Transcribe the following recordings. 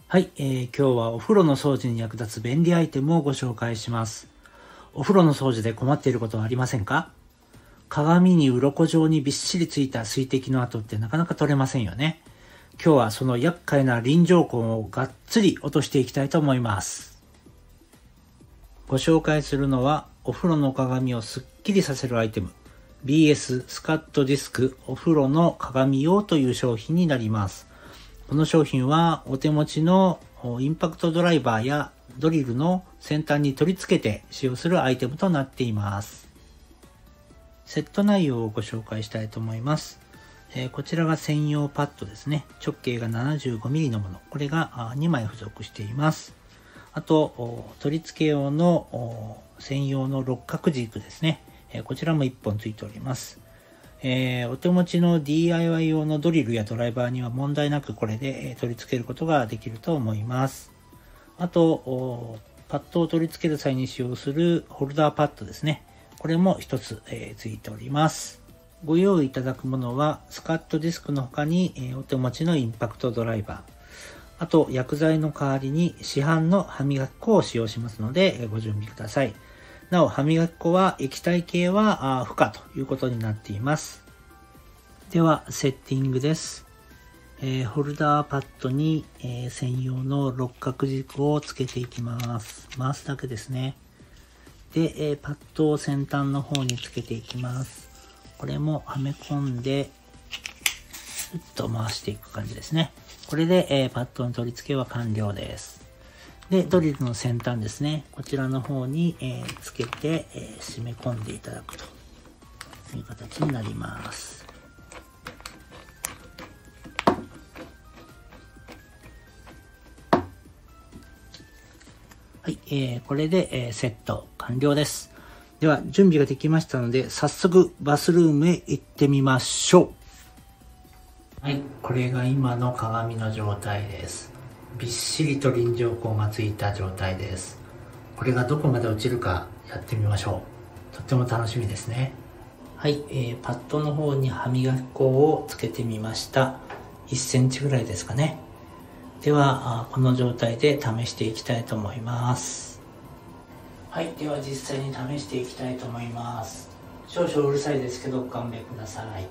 はい、今日はお風呂の掃除に役立つ便利アイテムをご紹介します。お風呂の掃除で困っていることはありませんか？鏡に鱗状にびっしりついた水滴の跡ってなかなか取れませんよね。今日はその厄介な臨場痕をがっつり落としていきたいと思います。ご紹介するのはお風呂の鏡をすっきりさせるアイテム BS スカットディスクお風呂の鏡用という商品になります。この商品はお手持ちのインパクトドライバーやドリルの先端に取り付けて使用するアイテムとなっています。セット内容をご紹介したいと思います。こちらが専用パッドですね。直径が 75mm のもの。これが2枚付属しています。あと、取り付け用の専用の六角軸ですね。こちらも1本ついております。お手持ちの DIY 用のドリルやドライバーには問題なくこれで取り付けることができると思います。あと、パッドを取り付ける際に使用するホルダーパッドですね。これも一つ、ついております。ご用意いただくものはスカットディスクの他に、お手持ちのインパクトドライバー、あと薬剤の代わりに市販の歯磨き粉を使用しますので、ご準備ください。なお、歯磨き粉は液体系は不可ということになっています。では、セッティングです。ホルダーパッドに、専用の六角軸をつけていきます。回すだけですね。で、パッドを先端の方につけていきます。これもはめ込んで、ぐっと回していく感じですね。これで、パッドの取り付けは完了です。で、ドリルの先端ですね。こちらの方に、つけて、締め込んでいただくという形になります。はい、これで、セット完了です。では、準備ができましたので、早速バスルームへ行ってみましょう。はい、これが今の鏡の状態です。びっしりと臨場痕がついた状態です。これがどこまで落ちるかやってみましょう。とっても楽しみですね。はい、パッドの方に歯磨き粉をつけてみました。1センチぐらいですかね。では、この状態で試していきたいと思います。はい、では実際に試していきたいと思います。少々うるさいですけど、ご勘弁ください。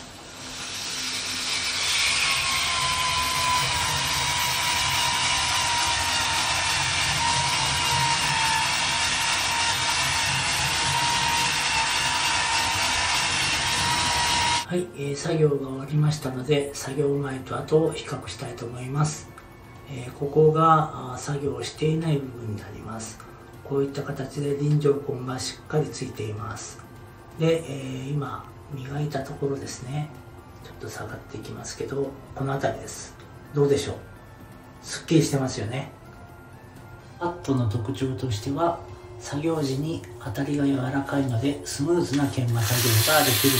はい、作業が終わりましたので、作業前と後を比較したいと思います。ここが作業をしていない部分になります。こういった形で臨場痕がしっかりついています。で、今磨いたところですね。ちょっと下がっていきますけど、この辺りです。どうでしょう？すっきりしてますよね。パッドの特徴としては、作業時に当たりが柔らかいのでスムーズな研磨作業ができるということです。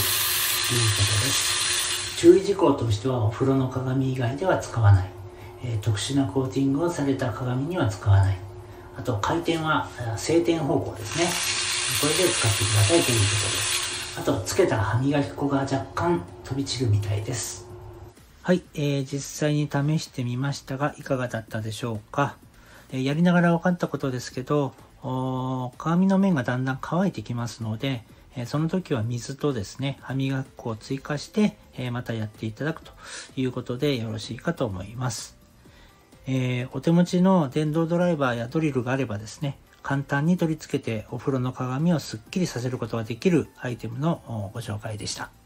注意事項としてはお風呂の鏡以外では使わない、特殊なコーティングをされた鏡には使わない、あと回転は晴天方向ですね。これで使ってくださいということです。あとつけた歯磨き粉が若干飛び散るみたいです。はい、実際に試してみましたがいかがだったでしょうか。やりながら分かったことですけど、鏡の面がだんだん乾いてきますので、その時は水とですね、歯磨き粉を追加して、またやっていただくということでよろしいかと思います。お手持ちの電動ドライバーやドリルがあればですね、簡単に取り付けてお風呂の鏡をすっきりさせることができるアイテムのご紹介でした。